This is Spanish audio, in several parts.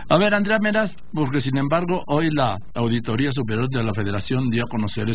A ver, Andrea Meraz, porque sin embargo hoy la Auditoría Superior de la Federación dio a conocer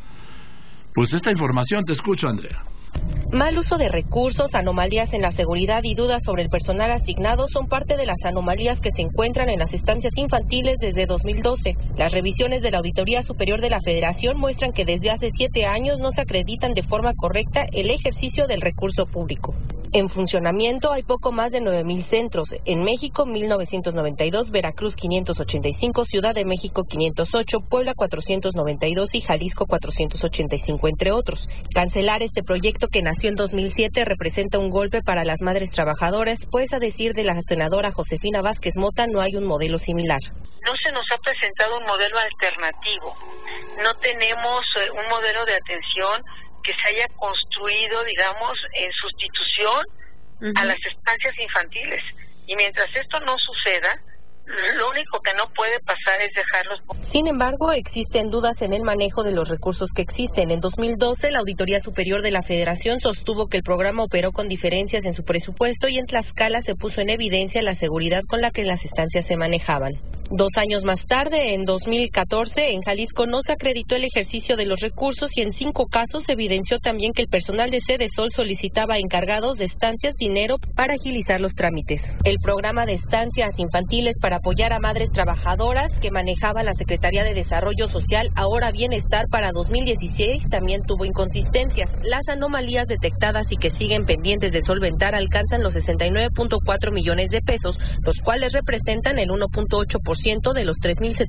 esta información. Te escucho, Andrea. Mal uso de recursos, anomalías en la seguridad y dudas sobre el personal asignado son parte de las anomalías que se encuentran en las estancias infantiles desde 2012. Las revisiones de la Auditoría Superior de la Federación muestran que desde hace 7 años no se acreditan de forma correcta el ejercicio del recurso público. En funcionamiento hay poco más de 9,000 centros. En México, 1,992, Veracruz, 585, Ciudad de México, 508, Puebla, 492 y Jalisco, 485, entre otros. Cancelar este proyecto que nació en 2007 representa un golpe para las madres trabajadoras, pues a decir de la senadora Josefina Vázquez Mota, no hay un modelo similar. No se nos ha presentado un modelo alternativo. No tenemos un modelo de atención que se haya construido, digamos, en sustitución a las estancias infantiles. Y mientras esto no suceda, lo único que no puede pasar es dejarlos. Sin embargo, existen dudas en el manejo de los recursos que existen. En 2012, la Auditoría Superior de la Federación sostuvo que el programa operó con diferencias en su presupuesto y en Tlaxcala se puso en evidencia la seguridad con la que las estancias se manejaban. 2 años más tarde, en 2014, en Jalisco no se acreditó el ejercicio de los recursos y en 5 casos se evidenció también que el personal de Sede Sol solicitaba a encargados de estancias dinero para agilizar los trámites. El programa de estancias infantiles para apoyar a madres trabajadoras que manejaba la Secretaría de Desarrollo Social, ahora Bienestar, para 2016 también tuvo inconsistencias. Las anomalías detectadas y que siguen pendientes de solventar alcanzan los 69.4 millones de pesos, los cuales representan el 1.8% de los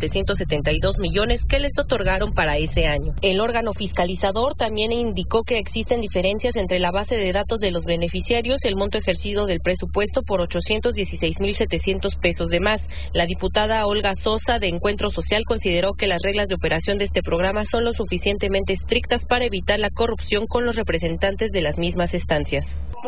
3.772 millones que les otorgaron para ese año. El órgano fiscalizador también indicó que existen diferencias entre la base de datos de los beneficiarios y el monto ejercido del presupuesto por 816.700 pesos de más. La diputada Olga Sosa de Encuentro Social consideró que las reglas de operación de este programa son lo suficientemente estrictas para evitar la corrupción con los representantes de las mismas estancias.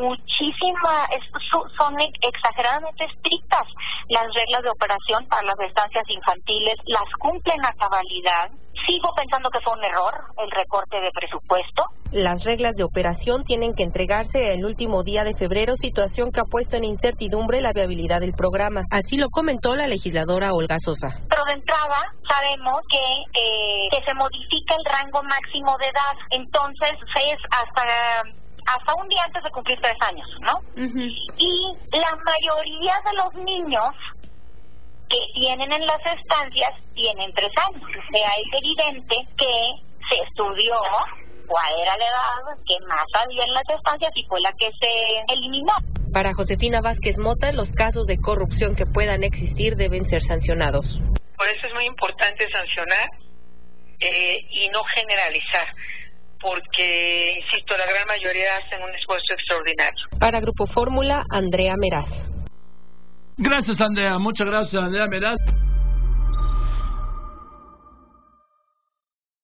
Son exageradamente estrictas las reglas de operación para las estancias infantiles, las cumplen a cabalidad. Sigo pensando que fue un error el recorte de presupuesto. Las reglas de operación tienen que entregarse el último día de febrero, situación que ha puesto en incertidumbre la viabilidad del programa. Así lo comentó la legisladora Olga Sosa. Pero de entrada sabemos que se modifica el rango máximo de edad, entonces es hasta un día antes de cumplir 3 años, ¿no? Y la mayoría de los niños que tienen en las estancias tienen 3 años. O sea, es evidente que se estudió cuál era la edad que más había en las estancias y fue la que se eliminó. Para Josefina Vázquez Mota, los casos de corrupción que puedan existir deben ser sancionados. Por eso es muy importante sancionar y no generalizar, porque, insisto, la gran mayoría hacen un esfuerzo extraordinario. Para Grupo Fórmula, Andrea Meraz. Gracias, Andrea. Muchas gracias, Andrea Meraz.